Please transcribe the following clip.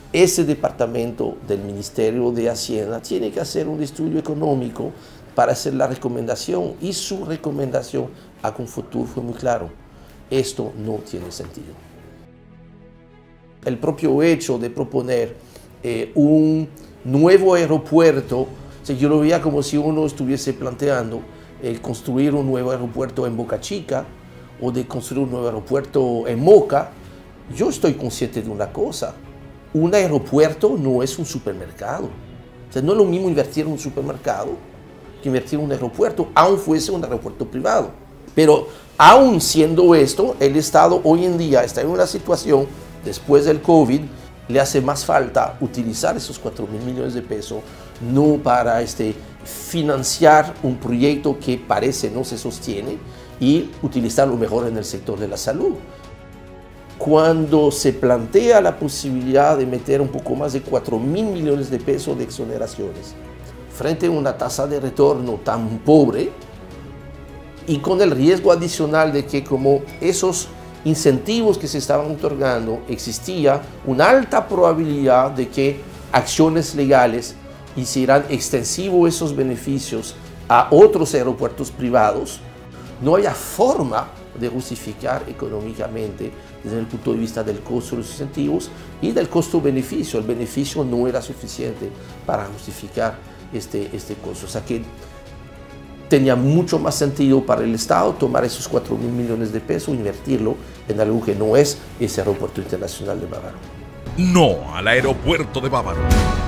ese departamento del Ministerio de Hacienda tiene que hacer un estudio económico para hacer la recomendación, y su recomendación a Confuturo fue muy claro: esto no tiene sentido. El propio hecho de proponer un nuevo aeropuerto, yo lo veía como si uno estuviese planteando construir un nuevo aeropuerto en Boca Chica o de construir un nuevo aeropuerto en Moca. Yo estoy consciente de una cosa: un aeropuerto no es un supermercado. O sea, no es lo mismo invertir en un supermercado que invertir en un aeropuerto, aun fuese un aeropuerto privado. Pero aun siendo esto, el Estado hoy en día está en una situación, después del COVID, le hace más falta utilizar esos 4.000 millones de pesos, no para financiar un proyecto que parece no se sostiene, y utilizarlo mejor en el sector de la salud. Cuando se plantea la posibilidad de meter un poco más de 4.000 millones de pesos de exoneraciones, frente a una tasa de retorno tan pobre, y con el riesgo adicional de que, como esos incentivos que se estaban otorgando, existía una alta probabilidad de que acciones legales hicieran extensivos esos beneficios a otros aeropuertos privados, no haya forma de justificar económicamente desde el punto de vista del costo de los incentivos y del costo-beneficio. El beneficio no era suficiente para justificar este costo. O sea que tenía mucho más sentido para el Estado tomar esos 4.000 millones de pesos e invertirlo en algo que no es ese aeropuerto internacional de Bávaro. No al aeropuerto de Bávaro.